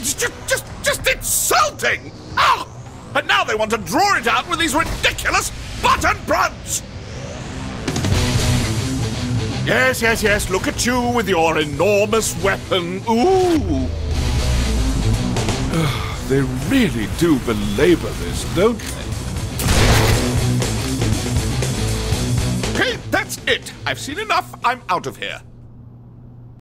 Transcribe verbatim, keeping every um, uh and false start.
Just, just, just insulting! Ah! And now they want to draw it out with these ridiculous button prods! Yes, yes, yes, look at you with your enormous weapon. Ooh! They really do belabor this, don't they? Okay, that's it. I've seen enough. I'm out of here.